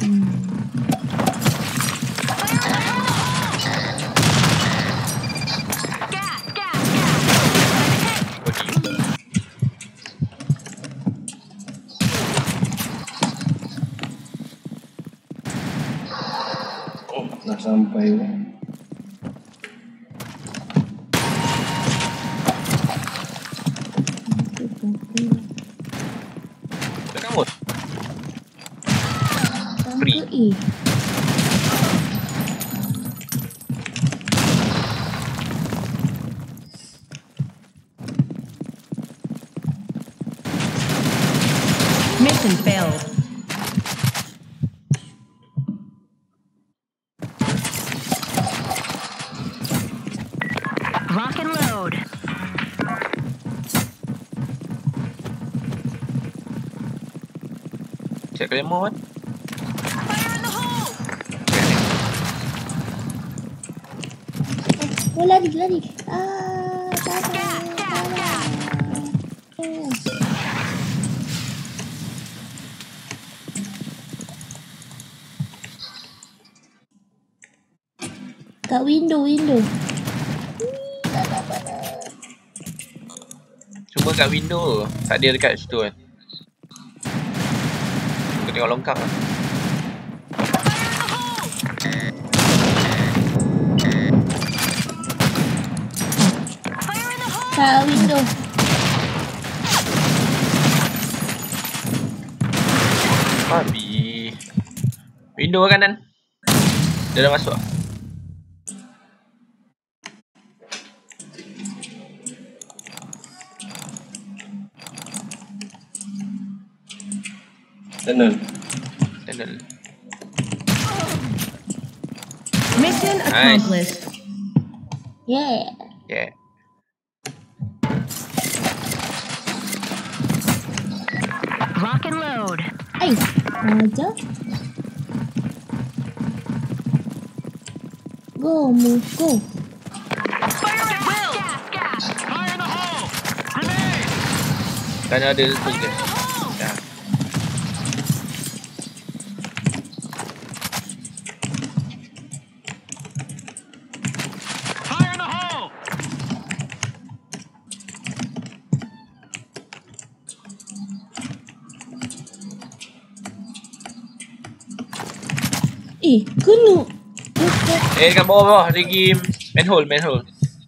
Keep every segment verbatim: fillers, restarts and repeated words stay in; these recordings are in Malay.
Oh, nak sampai ni. Kamu? Free. E. Mission failed. Rock and load. Check the remote. Fire in the hole. Oh, lari, lari. Ah, tak ada. Yes. Kat window, window. Cuma kat window. Tak ada dekat situ kan. Kau tengok longkang lah. Kat window. Babi. Window kanan. Dia dah masuk. Tunnel. Tunnel. Mission accomplished. Yeah. Yeah. Rock and load. Ay, aja. Go, move, go. Fire at will. Fire in the hole. Grenade. Kan ada tu je. Ya. Fire in the hole. Eh, kena. Eh dekat bawah-bawah lagi manhole, manhole.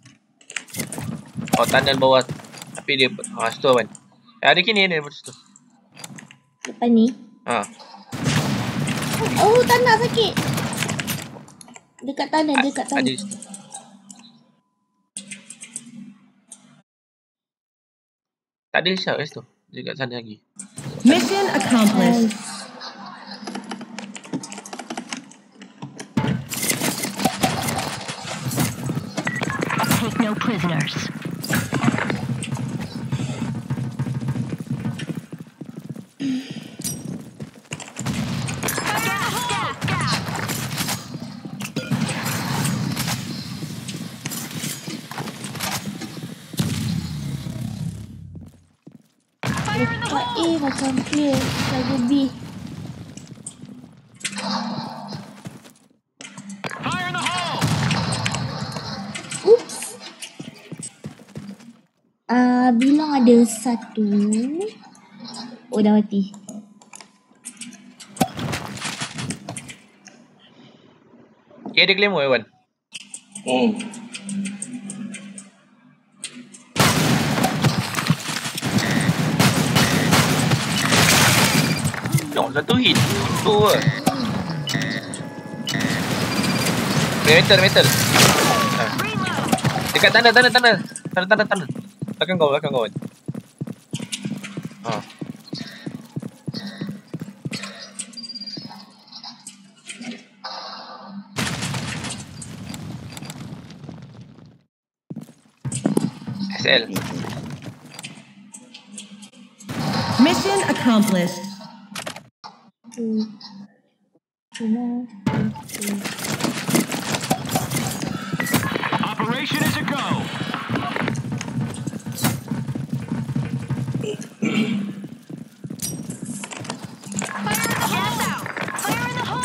Oh, tunnel bawah. Tapi dia ah situ kan. Eh, ada kini ni situ. Depan ni. Ha. Oh, tak nak sakit. Dekat tanah, dekat Ada tanah. situ. Tak ada siapa kat situ. Dekat sana lagi. Mission accomplished. Take no prisoners. Dekat A macam clear. Lagu B. Fire in the hole. Oops. Ah, uh, bilang ada satu. Oh, dah mati. Okay, ada claymore Ewan. Hmm. Tengok satu hit. Tu ke. Metal, metal. Ha. Dekat tanah, tanah, tanah. Tanah, tanah, tanah. Belakang kau, belakang kau. Ha. S L. Mission accomplished. Hmm. Cuma. Operation is a go. Fire in the hole.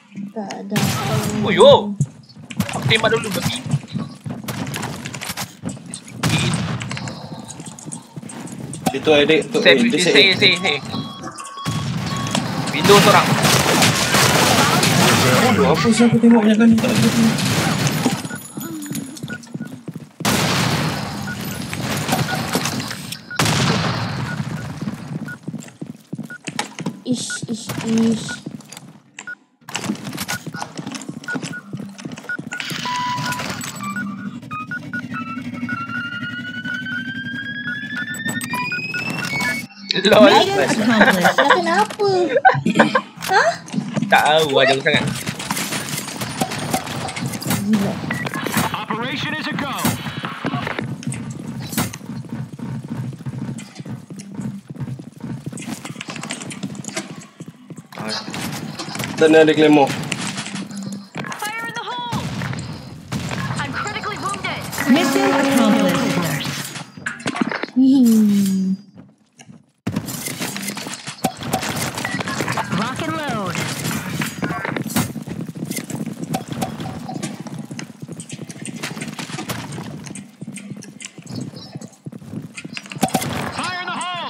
Tak ada. Oh yo. Aku tembak dulu babi. Itu adik tu. Saya, Eh, dia saya, say. saya, saya. Windows orang. Aduh, apa sih aku tengok banyak kali tak ada tu. Ish, ish, ish. Lol. Mission accomplished. Dah kenapa? Hah? Tak tahu lah jauh sangat. Gila. Operation is a go. Sana ada claymore. Fire in the hole. I'm critically wounded. Mission accomplished. Hmm. Rock and load. Fire in the hole.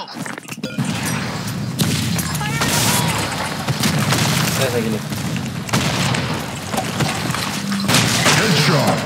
Saya lagi ni. Headshot.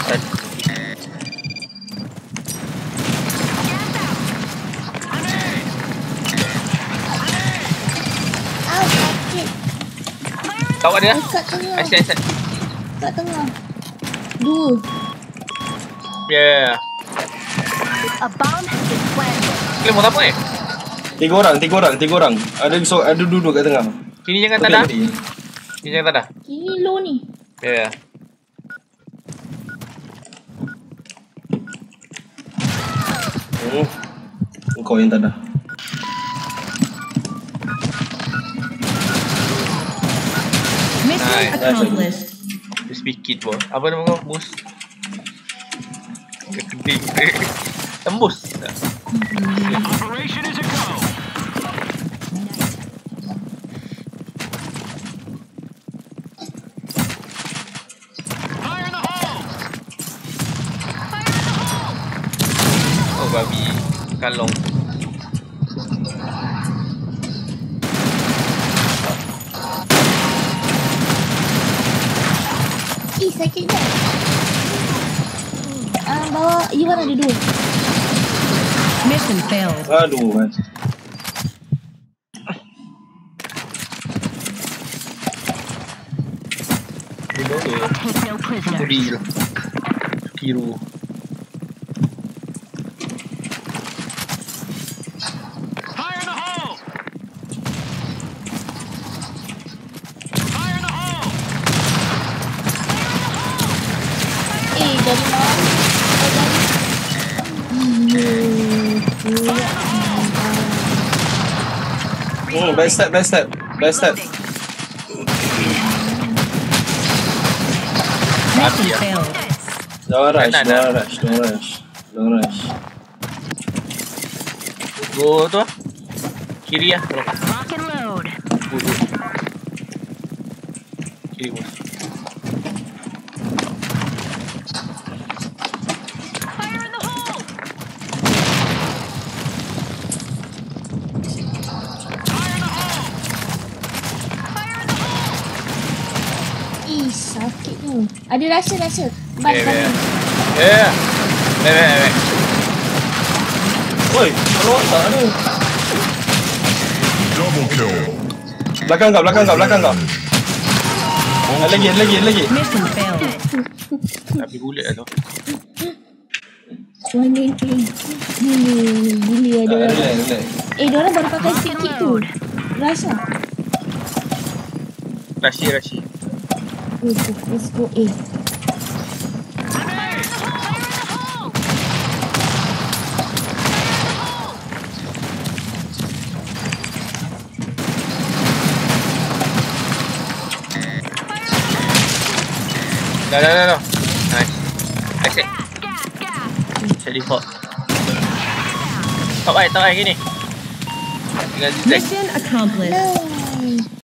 Ah, sakit. Tahu ada? Dekat tengah. Asyik, asyik. Dekat tengah. Dua. Ya, ya, ya. A bomb has been planted. Claymore tak apa eh? Tiga orang, tiga orang, tiga orang. Ada so, ada duduk kat tengah. Sini jangan tak Okey, ada. tadi. Sini jangan tak ada. Ini low ni. Ya, ya. Hmm. Engkau yang tak ada. Mission Nice. accomplished. Crispy kit pun. Apa nama kau? Mus. Keding. Tembus. Operation is a go. Fire in the hole. Fire in the hole. Oh, babi. Kalong. Ih, sakit dah. Ah, bawa Iwan ada dua. Mission failed. Aduh, kan. Take no prisoners. Real. Kiru. Fire in the hole. Fire in the hole. Eh, dari mana? Oh, dari... Hmm, pula. Hmm, best step, best step. Best step. Mission failed. Don't rush, Kanan, don't rush, don't rush. Don't rush. Go tu. Kiri lah. Tolong. Rock and load. Go, go. Kiri bos. Fire in the hole. Fire in the hole. Fire in the hole. Ih, sakit tu. Ada rasa-rasa. Ban, Eh, ban. eh. Ya. Baik, baik, baik. Oi, kalau tak ada. Double kill. Belakang kau, belakang kau, belakang kau. Ada lagi, ada lagi, ada lagi. Mission failed. Tapi bulat lah tu. Mana ni? Gila, gila ada Tak, orang. relax, relax. Eh, diorang baru pakai sikit tu. Rasa. Rashi, Rashi. Let's go, let's go. Eh, Fire in the hole. Fire in the hole. Dah, dah, dah, dah. Nice. Nice. Gas, gas, gas. Saya default. Top eye, top eye gini. Tinggal zigzag. Mission accomplished. nice.